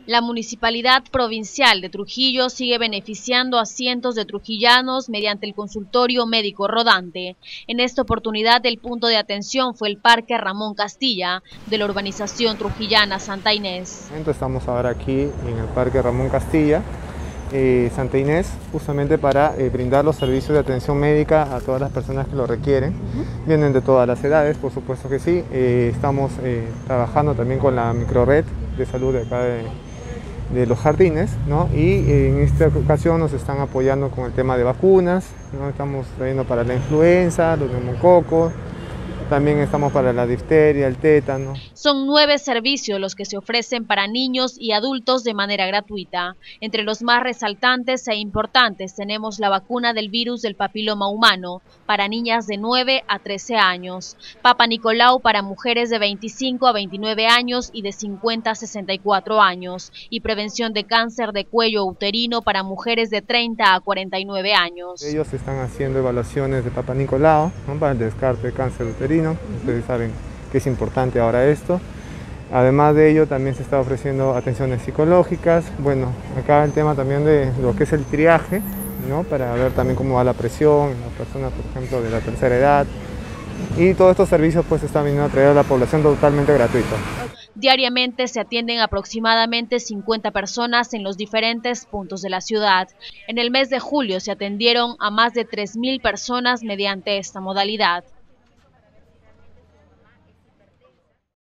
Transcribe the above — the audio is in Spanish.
La Municipalidad Provincial de Trujillo sigue beneficiando a cientos de trujillanos mediante el consultorio médico rodante. En esta oportunidad el punto de atención fue el Parque Ramón Castilla de la urbanización trujillana Santa Inés. Estamos ahora aquí en el Parque Ramón Castilla, Santa Inés, justamente para brindar los servicios de atención médica a todas las personas que lo requieren. Vienen de todas las edades, por supuesto que sí. Estamos trabajando también con la microred de salud de acá de los jardines, ¿no? Y en esta ocasión nos están apoyando con el tema de vacunas, ¿no? Estamos trayendo para la influenza, los neumococos, también estamos para la difteria, el tétano. Son 9 servicios los que se ofrecen para niños y adultos de manera gratuita. Entre los más resaltantes e importantes tenemos la vacuna del virus del papiloma humano para niñas de 9 a 13 años, Papa Nicolau para mujeres de 25 a 29 años y de 50 a 64 años, y prevención de cáncer de cuello uterino para mujeres de 30 a 49 años. Ellos están haciendo evaluaciones de Papa Nicolau, ¿no? Para el descarte de cáncer uterino. Ustedes saben que es importante ahora esto. Además de ello también se está ofreciendo atenciones psicológicas. Bueno, acá el tema también de lo que es el triaje, ¿no? Para ver también cómo va la presión en las personas, por ejemplo, de la tercera edad. Y todos estos servicios pues están viniendo a traer a la población totalmente gratuito. Diariamente se atienden aproximadamente 50 personas en los diferentes puntos de la ciudad. En el mes de julio se atendieron a más de 3.000 personas mediante esta modalidad.